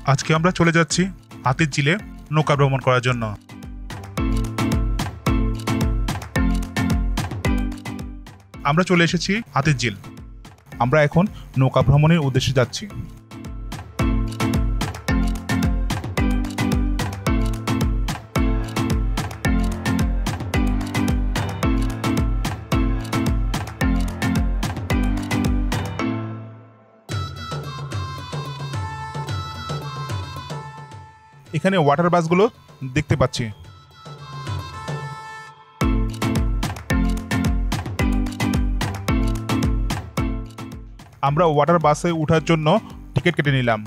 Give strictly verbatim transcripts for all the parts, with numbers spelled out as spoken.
আজকে আমরা চলে যাচ্ছি হাতিরঝিলে নৌকা ভ্রমণ করার জন্য। আমরা চলে এসেছি হাতিরঝিল। আমরা এখন নৌকা ভ্রমণের উদ্দেশ্যে যাচ্ছি। এখানে ওয়াটার বাসগুলো দেখতে পাচ্ছি। আমরা ওয়াটার বাসে ওঠার জন্য টিকিট কেটে নিলাম।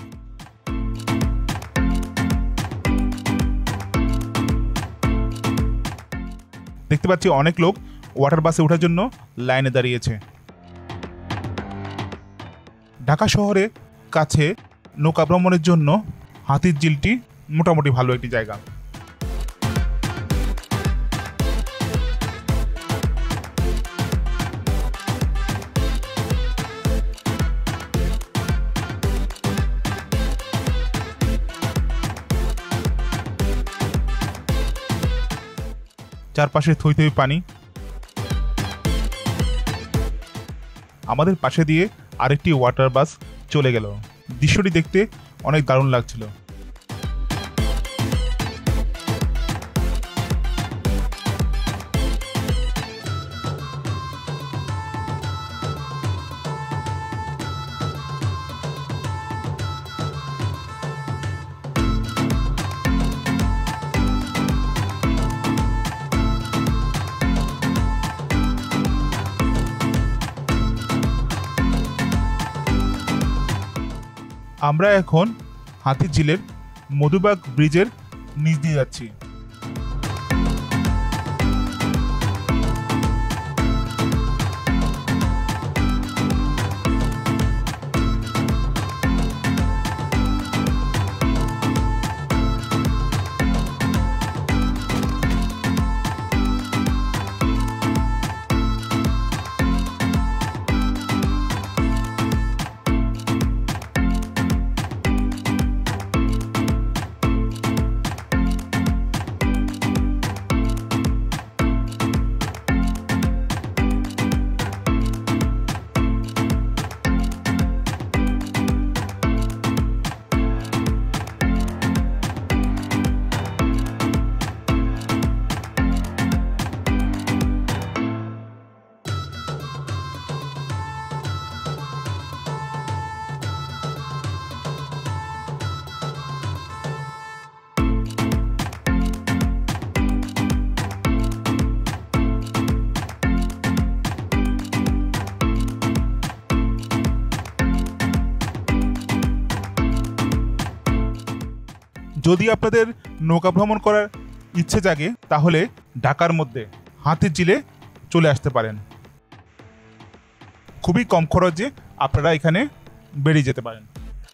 দেখতে পাচ্ছি অনেক লোক ওয়াটার বাসে ওঠার জন্য লাইনে দাঁড়িয়েছে। ঢাকা শহরে কাছে নৌকা ভ্রমণের জন্য হাতিরঝিলটি মোটামুটি ভালো একটি জায়গা। চারপাশে থই থই পানি। আমাদের পাশে দিয়ে আরেকটি ওয়াটার বাস চলে গেল। দৃশ্যটি দেখতে অনেক দারুণ লাগছিল। আমরা এখন হাতিরঝিলের মধুবাগ ব্রিজের নিচ দিয়ে যাচ্ছি। যদি আপনাদের নৌকা ভ্রমণ করার ইচ্ছে জাগে তাহলে ঢাকার মধ্যে হাতিরঝিলে চলে আসতে পারেন। খুবই কম খরচে আপনারা এখানে বেরিয়ে যেতে পারেন।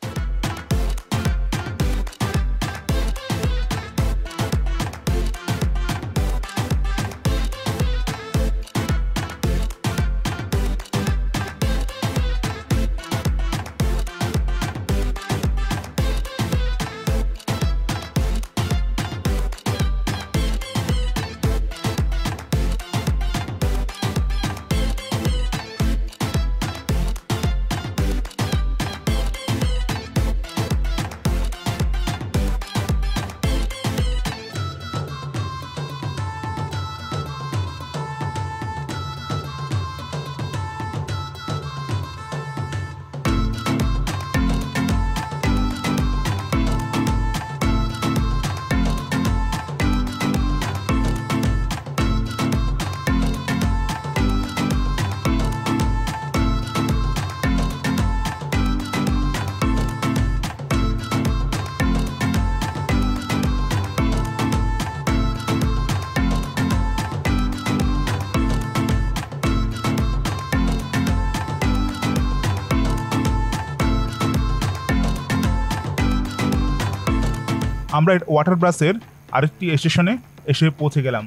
আমরা ওয়াটার বাসের আরেকটি স্টেশনে এসে পৌঁছে গেলাম।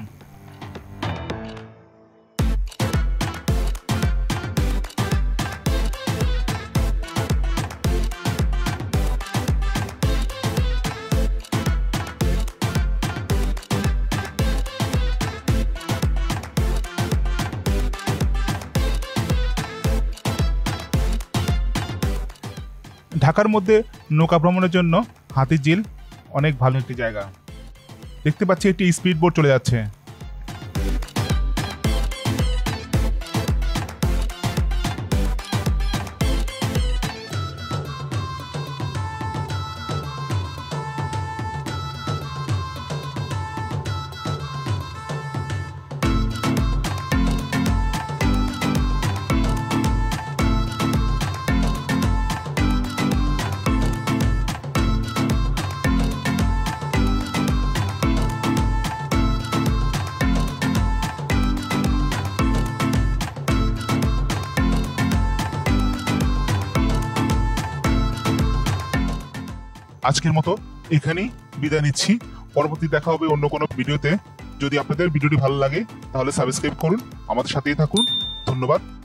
ঢাকার মধ্যে নৌকা ভ্রমণের জন্য হাতিরঝিল অনেক ভালো একটি জায়গা। দেখতে পাচ্ছি একটি স্পিড বোট চলে যাচ্ছে। আজকের মতো এখানেই বিদায় নিচ্ছি। পরবর্তী দেখা হবে অন্য কোনো ভিডিওতে। যদি আপনাদের ভিডিওটি ভালো লাগে তাহলে সাবস্ক্রাইব করুন, আমাদের সাথেই থাকুন। ধন্যবাদ।